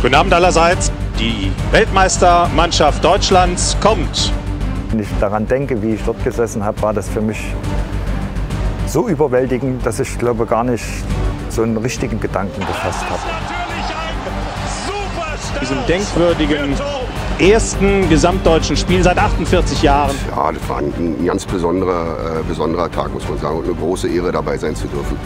Guten Abend allerseits. Die Weltmeistermannschaft Deutschlands kommt. Wenn ich daran denke, wie ich dort gesessen habe, war das für mich so überwältigend, dass ich glaube gar nicht so einen richtigen Gedanken gefasst habe. Diesem denkwürdigen ersten gesamtdeutschen Spiel seit 48 Jahren. Ja, das war ein ganz besonderer Tag, muss man sagen, und eine große Ehre, dabei sein zu dürfen.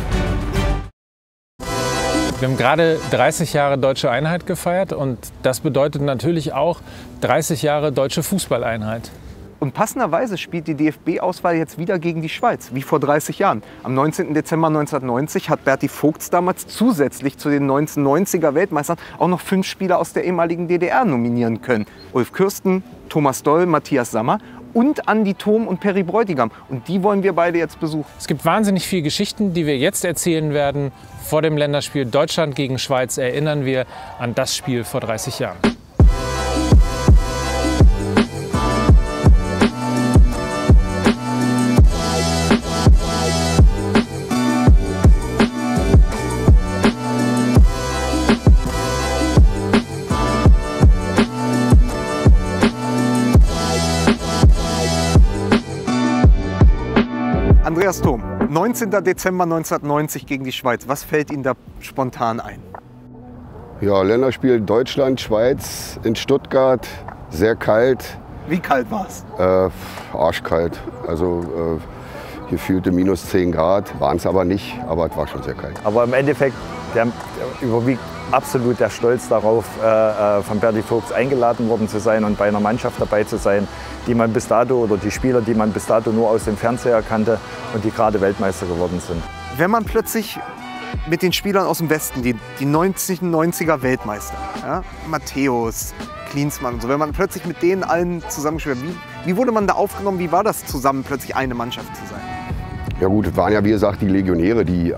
Wir haben gerade 30 Jahre Deutsche Einheit gefeiert und das bedeutet natürlich auch 30 Jahre Deutsche Fußballeinheit. Und passenderweise spielt die DFB-Auswahl jetzt wieder gegen die Schweiz, wie vor 30 Jahren. Am 19. Dezember 1990 hat Berti Vogts damals zusätzlich zu den 1990er Weltmeistern auch noch 5 Spieler aus der ehemaligen DDR nominieren können. Ulf Kirsten, Thomas Doll, Matthias Sammer und Andi Thom und Peri Bräutigam. Und die wollen wir beide jetzt besuchen. Es gibt wahnsinnig viele Geschichten, die wir jetzt erzählen werden. Vor dem Länderspiel Deutschland gegen Schweiz erinnern wir an das Spiel vor 30 Jahren. Andreas Thom, 19. Dezember 1990 gegen die Schweiz. Was fällt Ihnen da spontan ein? Ja, Länderspiel Deutschland, Schweiz in Stuttgart, sehr kalt. Wie kalt war es? Arschkalt, also gefühlte minus 10 Grad, waren es aber nicht, aber es war schon sehr kalt. Aber im Endeffekt überwiegt absolut der Stolz darauf, von Berti Vogts eingeladen worden zu sein und bei einer Mannschaft dabei zu sein, die man bis dato oder die Spieler, die man bis dato nur aus dem Fernseher kannte und die gerade Weltmeister geworden sind. Wenn man plötzlich mit den Spielern aus dem Westen, die 90er Weltmeister, ja, Matthäus, Klinsmann und so, wenn man plötzlich mit denen allen zusammengespielt hat, wie wurde man da aufgenommen, wie war das zusammen plötzlich eine Mannschaft zu sein? Ja gut, es waren ja wie gesagt die Legionäre, die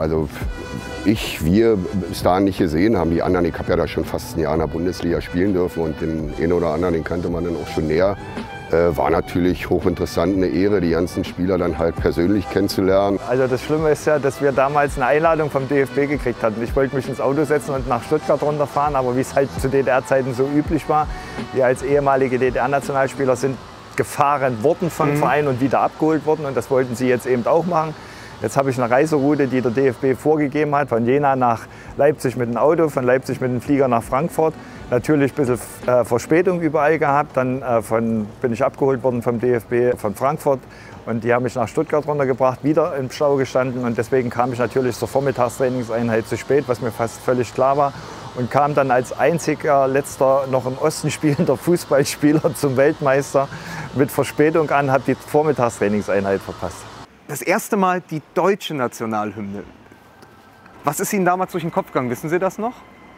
wir bis dahin nicht gesehen haben. Die anderen, ich habe ja da schon fast ein Jahr in der Bundesliga spielen dürfen und den einen oder anderen, den kannte man dann auch schon näher. War natürlich hochinteressant, eine Ehre, die ganzen Spieler dann halt persönlich kennenzulernen. Also das Schlimme ist ja, dass wir damals eine Einladung vom DFB gekriegt hatten. Ich wollte mich ins Auto setzen und nach Stuttgart runterfahren, aber wie es halt zu DDR-Zeiten so üblich war, wir als ehemalige DDR-Nationalspieler sind gefahren worden vom Verein und wieder abgeholt worden und das wollten sie jetzt eben auch machen. Jetzt habe ich eine Reiseroute, die der DFB vorgegeben hat, von Jena nach Leipzig mit dem Auto, von Leipzig mit dem Flieger nach Frankfurt. Natürlich ein bisschen Verspätung überall gehabt. Dann bin ich abgeholt worden vom DFB von Frankfurt und die haben mich nach Stuttgart runtergebracht, wieder im Stau gestanden und deswegen kam ich natürlich zur Vormittagstrainingseinheit zu spät, was mir fast völlig klar war. Und kam dann als einziger letzter noch im Osten spielender Fußballspieler zum Weltmeister mit Verspätung an, habe die Vormittagstrainingseinheit verpasst. Das erste Mal die deutsche Nationalhymne. Was ist Ihnen damals durch den Kopf gegangen? Wissen Sie das noch?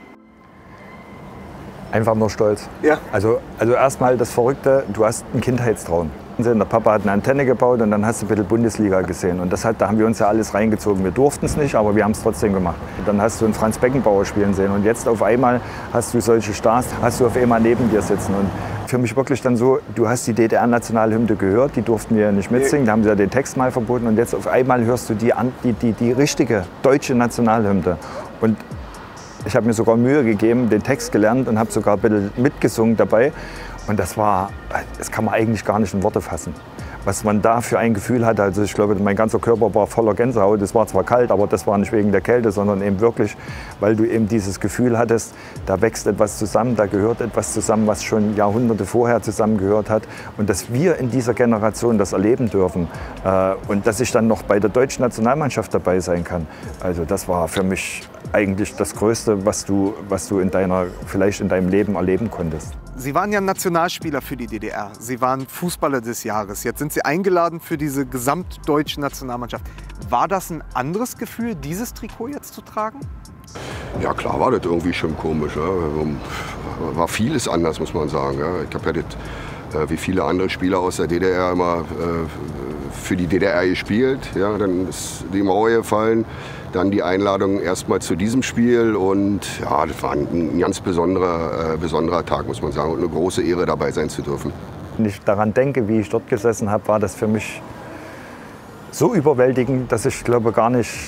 Einfach nur stolz. Ja. Also erstmal das Verrückte, du hast einen Kindheitstraum. Der Papa hat eine Antenne gebaut und dann hast du ein bisschen Bundesliga gesehen. Und da haben wir uns ja alles reingezogen. Wir durften es nicht, aber wir haben es trotzdem gemacht. Und dann hast du einen Franz Beckenbauer spielen sehen. Und jetzt auf einmal hast du solche Stars, hast du auf einmal neben dir sitzen. Und für mich wirklich dann so, du hast die DDR-Nationalhymne gehört, die durften wir nicht mitsingen, da haben sie ja den Text mal verboten. Und jetzt auf einmal hörst du die richtige deutsche Nationalhymne. Und ich habe mir sogar Mühe gegeben, den Text gelernt und habe sogar ein bisschen mitgesungen dabei. Und das kann man eigentlich gar nicht in Worte fassen. Was man da für ein Gefühl hatte, also ich glaube, mein ganzer Körper war voller Gänsehaut. Es war zwar kalt, aber das war nicht wegen der Kälte, sondern eben wirklich, weil du eben dieses Gefühl hattest, da wächst etwas zusammen, da gehört etwas zusammen, was schon Jahrhunderte vorher zusammengehört hat. Und dass wir in dieser Generation das erleben dürfen und dass ich dann noch bei der deutschen Nationalmannschaft dabei sein kann. Also das war für mich eigentlich das Größte, was du vielleicht in deinem Leben erleben konntest. Sie waren ja Nationalspieler für die DDR. Sie waren Fußballer des Jahres. Jetzt sind Sie eingeladen für diese gesamtdeutsche Nationalmannschaft. War das ein anderes Gefühl, dieses Trikot jetzt zu tragen? Ja klar war das irgendwie schon komisch. Ja. War vieles anders, muss man sagen. Ja. Ich habe ja das, wie viele andere Spieler aus der DDR immer für die DDR gespielt. Ja. Dann ist die Mauer gefallen. Dann die Einladung erstmal zu diesem Spiel und ja, das war ein ganz besonderer Tag, muss man sagen, und eine große Ehre, dabei sein zu dürfen. Wenn ich daran denke, wie ich dort gesessen habe, war das für mich so überwältigend, dass ich glaube gar nicht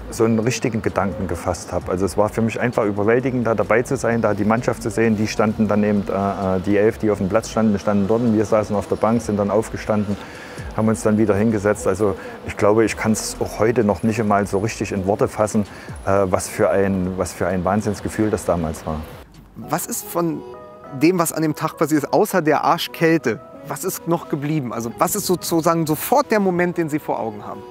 so einen richtigen Gedanken gefasst habe. Also es war für mich einfach überwältigend, da dabei zu sein, da die Mannschaft zu sehen. Die standen dann eben, die 11, die auf dem Platz standen dort. Wir saßen auf der Bank, sind dann aufgestanden, haben uns dann wieder hingesetzt. Also ich glaube, ich kann es auch heute noch nicht einmal so richtig in Worte fassen, was für ein Wahnsinnsgefühl das damals war. Was ist von dem, was an dem Tag passiert ist, außer der Arschkälte, was ist noch geblieben? Also was ist sozusagen sofort der Moment, den Sie vor Augen haben?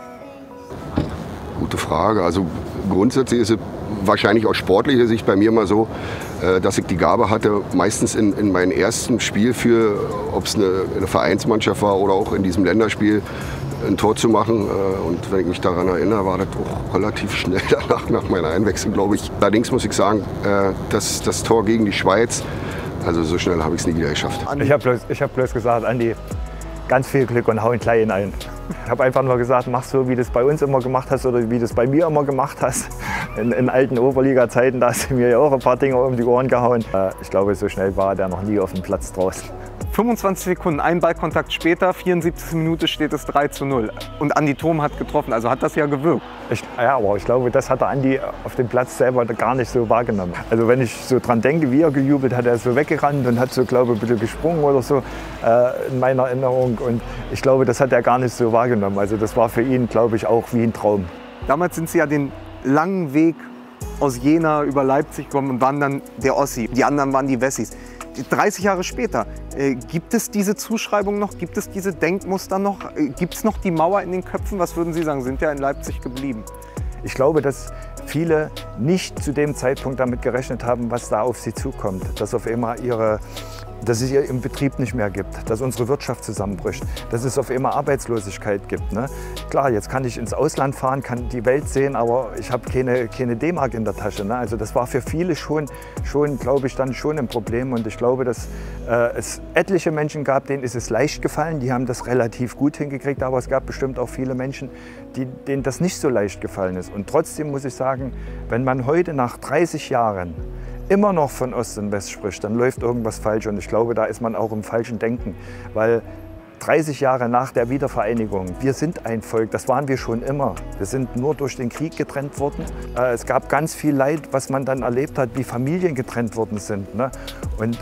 Gute Frage. Also grundsätzlich ist es wahrscheinlich aus sportlicher Sicht bei mir mal so, dass ich die Gabe hatte, meistens in meinem ersten Spiel für, ob es eine Vereinsmannschaft war oder auch in diesem Länderspiel, ein Tor zu machen. Und wenn ich mich daran erinnere, war das auch relativ schnell danach, nach meiner Einwechslung, glaube ich. Allerdings muss ich sagen, dass das Tor gegen die Schweiz, also so schnell habe ich es nie wieder geschafft. Ich hab bloß gesagt, Andi, ganz viel Glück und hau ihn gleich ein. Ich habe einfach nur gesagt, mach so, wie du es bei uns immer gemacht hast oder wie du es bei mir immer gemacht hast. In alten Oberliga-Zeiten, da hast du mir ja auch ein paar Dinge um die Ohren gehauen. Ich glaube, so schnell war der noch nie auf dem Platz draußen. 25 Sekunden, ein Ballkontakt später, 74. Minute steht es 3:0. Und Andi Thom hat getroffen, also hat das ja gewirkt. Ja, aber ich glaube, das hat der Andi auf dem Platz selber gar nicht so wahrgenommen. Also wenn ich so dran denke, wie er gejubelt hat, er ist so weggerannt und hat so, glaube ich, ein bisschen gesprungen oder so in meiner Erinnerung. Und ich glaube, das hat er gar nicht so wahrgenommen. Also das war für ihn, glaube ich, auch wie ein Traum. Damals sind Sie ja den langen Weg aus Jena über Leipzig gekommen und waren dann der Ossi. Die anderen waren die Wessis. 30 Jahre später, gibt es diese Zuschreibung noch? Gibt es diese Denkmuster noch? Gibt es noch die Mauer in den Köpfen? Was würden Sie sagen? Sind ja in Leipzig geblieben? Ich glaube, dass viele nicht zu dem Zeitpunkt damit gerechnet haben, was da auf sie zukommt. Dass auf einmal dass es im Betrieb nicht mehr gibt, dass unsere Wirtschaft zusammenbricht, dass es auf einmal Arbeitslosigkeit gibt. Ne? Klar, jetzt kann ich ins Ausland fahren, kann die Welt sehen, aber ich habe keine D-Mark in der Tasche. Ne? Also das war für viele schon, glaube ich, dann schon ein Problem. Und ich glaube, dass es etliche Menschen gab, denen ist es leicht gefallen, die haben das relativ gut hingekriegt, aber es gab bestimmt auch viele Menschen, denen das nicht so leicht gefallen ist. Und trotzdem muss ich sagen, wenn man heute nach 30 Jahren immer noch von Ost und West spricht, dann läuft irgendwas falsch. Und ich glaube, da ist man auch im falschen Denken. Weil 30 Jahre nach der Wiedervereinigung, wir sind ein Volk, das waren wir schon immer. Wir sind nur durch den Krieg getrennt worden. Es gab ganz viel Leid, was man dann erlebt hat, wie Familien getrennt worden sind. Ne? Und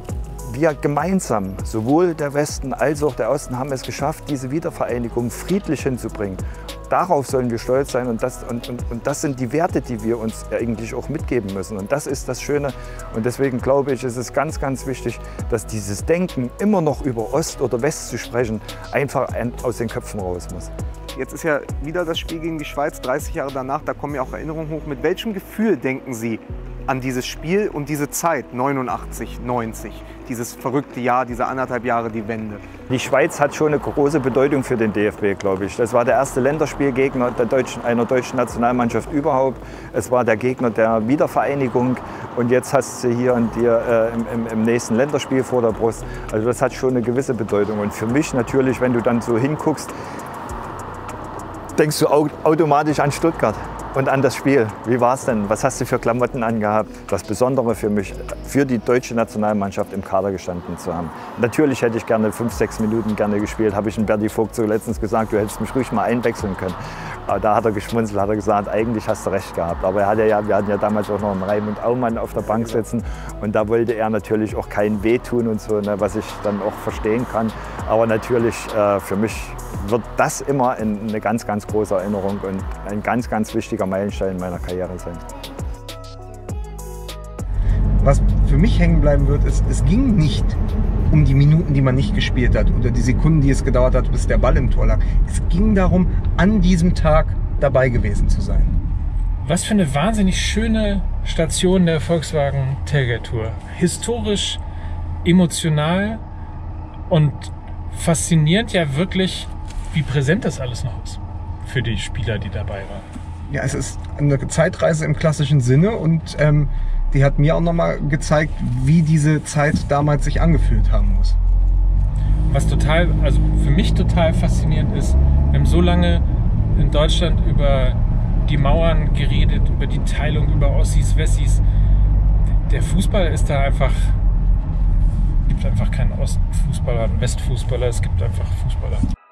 wir gemeinsam, sowohl der Westen als auch der Osten, haben es geschafft, diese Wiedervereinigung friedlich hinzubringen. Darauf sollen wir stolz sein und das sind die Werte, die wir uns eigentlich auch mitgeben müssen. Und das ist das Schöne. Und deswegen glaube ich, ist es ganz, ganz wichtig, dass dieses Denken, immer noch über Ost oder West zu sprechen, einfach aus den Köpfen raus muss. Jetzt ist ja wieder das Spiel gegen die Schweiz, 30 Jahre danach, da kommen ja auch Erinnerungen hoch. Mit welchem Gefühl denken Sie an dieses Spiel und diese Zeit, 89, 90, dieses verrückte Jahr, diese 1,5 Jahre, die Wende? Die Schweiz hat schon eine große Bedeutung für den DFB, glaube ich. Das war der erste Länderspielgegner einer deutschen Nationalmannschaft überhaupt. Es war der Gegner der Wiedervereinigung und jetzt hast du hier und dir im nächsten Länderspiel vor der Brust. Also das hat schon eine gewisse Bedeutung. Und für mich natürlich, wenn du dann so hinguckst, denkst du automatisch an Stuttgart und an das Spiel. Wie war es denn? Was hast du für Klamotten angehabt? Das Besondere für mich, für die deutsche Nationalmannschaft im Kader gestanden zu haben. Natürlich hätte ich gerne 5, 6 Minuten gerne gespielt. Habe ich in Berti Vogt so letztens gesagt, du hättest mich ruhig mal einwechseln können. Aber da hat er geschmunzelt, hat er gesagt, eigentlich hast du recht gehabt. Aber wir hatten ja damals auch noch einen Raimund Aumann auf der Bank sitzen. Und da wollte er natürlich auch kein Wehtun und so, ne, was ich dann auch verstehen kann. Aber natürlich für mich wird das immer eine ganz, ganz große Erinnerung und ein ganz, ganz wichtiger Meilenstein meiner Karriere sein. Was für mich hängen bleiben wird, ist, es ging nicht um die Minuten, die man nicht gespielt hat oder die Sekunden, die es gedauert hat, bis der Ball im Tor lag. Es ging darum, an diesem Tag dabei gewesen zu sein. Was für eine wahnsinnig schöne Station der Volkswagen Tailgate Tour. Historisch, emotional und faszinierend ja wirklich, wie präsent das alles noch ist für die Spieler, die dabei waren. Ja, es ist eine Zeitreise im klassischen Sinne und die hat mir auch nochmal gezeigt, wie diese Zeit damals sich angefühlt haben muss. Was also für mich total faszinierend ist, wir haben so lange in Deutschland über die Mauern geredet, über die Teilung, über Ossis, Wessis. Der Fußball ist da einfach, es gibt einfach keinen Ostfußballer, einen Westfußballer, es gibt einfach Fußballer.